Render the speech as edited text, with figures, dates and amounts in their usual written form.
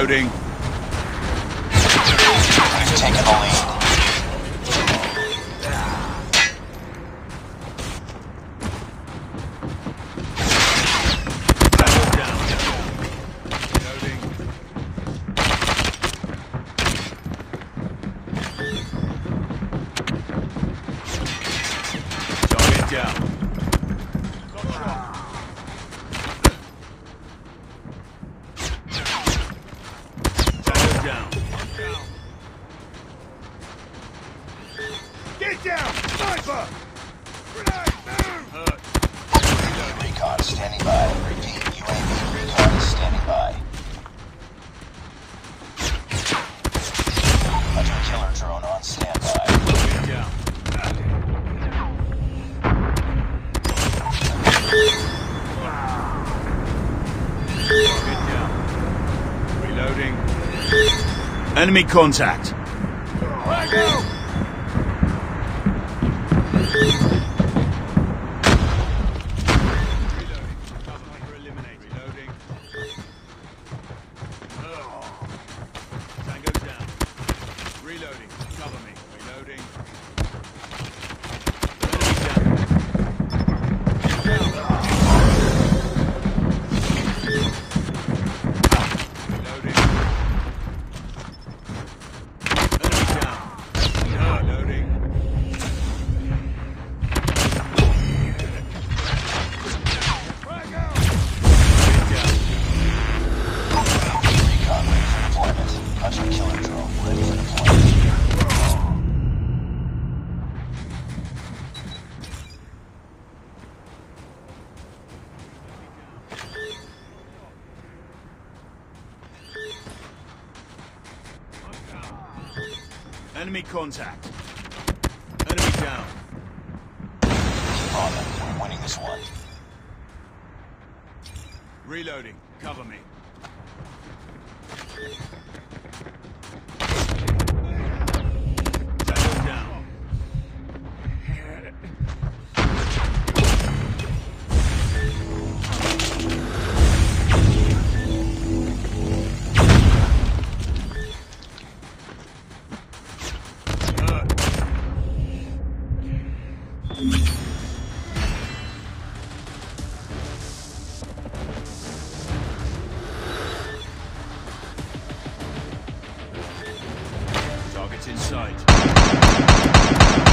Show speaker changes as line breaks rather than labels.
Reloading.
We've taken the lead.
Get down! Sniper! Grenade! Move! Hurt.
UAV recon standing by. Repeat, UAV recon is standing by. Hunter killer drone on standby.
Get down. Get down. Reloading. Enemy contact. Frag out! Reloading. Cover me. Reloading. Enemy contact. Enemy down.
Keep on them. We're winning this one.
Reloading. Cover me. Tango down. Targets in sight.